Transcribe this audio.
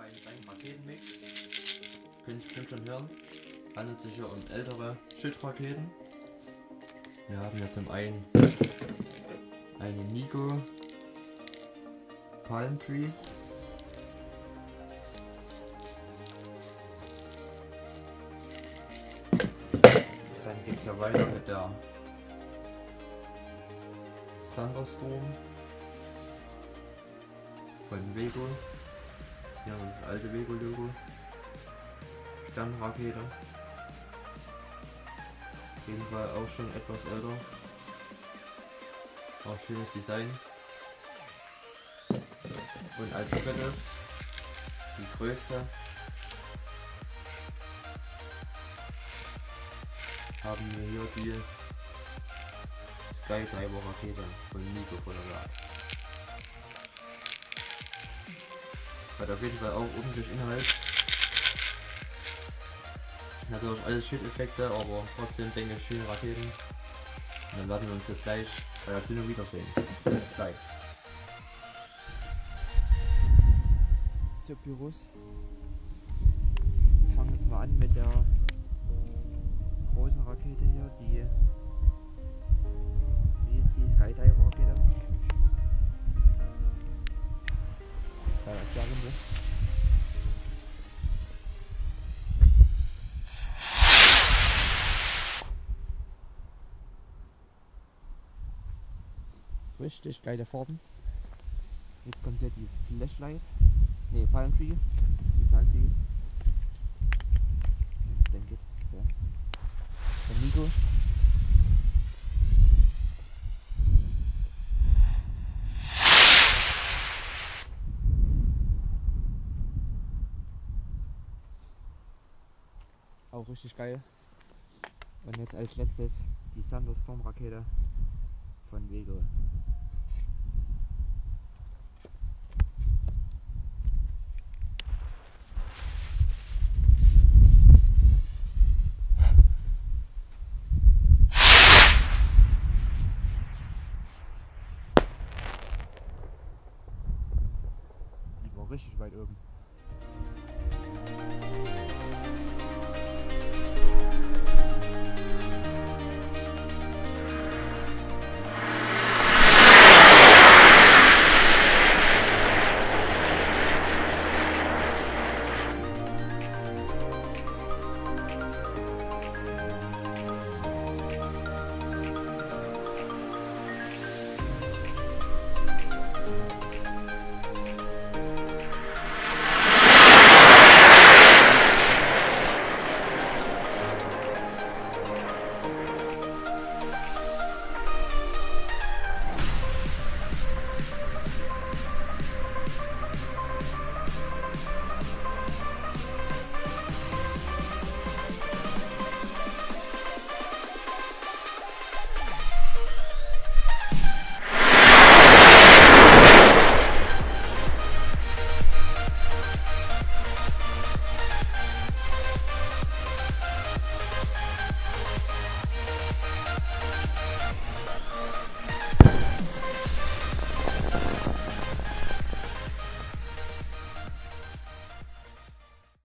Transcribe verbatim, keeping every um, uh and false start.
einen kleinen Raketenmix. Könnt ihr bestimmt schon hören. Handelt sich hier um ältere Schildraketen. Wir haben hier zum einen eine Nigo Palm Tree. Dann geht es ja weiter mit der Thunderstorm von Vego. Hier haben wir das alte Vego Logo. Sternrakete. Auf jeden Fall auch schon etwas älter. Auch schönes Design. Und als drittes die größte haben wir hier die Skydiver Rakete von Nigo Fotograf. Hat auf jeden Fall auch ordentlich Inhalt. Natürlich alles Shit-Effekte, aber trotzdem denke ich schöne Raketen. Und dann werden wir uns jetzt gleich bei der Zündung wiedersehen. Bis gleich. So, Pyros. Wir fangen jetzt mal an mit der großen Rakete hier, die wie ist die Skydiver Rakete? Ja, das sagen wir. Richtig geile Farben. Jetzt kommt ja die Flashlight. Ne, Palm Tree. Die Palm Tree. Jetzt denke ich. Ja. Der Nigo. Auch richtig geil. Und jetzt als letztes die Thunderstorm Rakete von Vego. Die war richtig weit oben.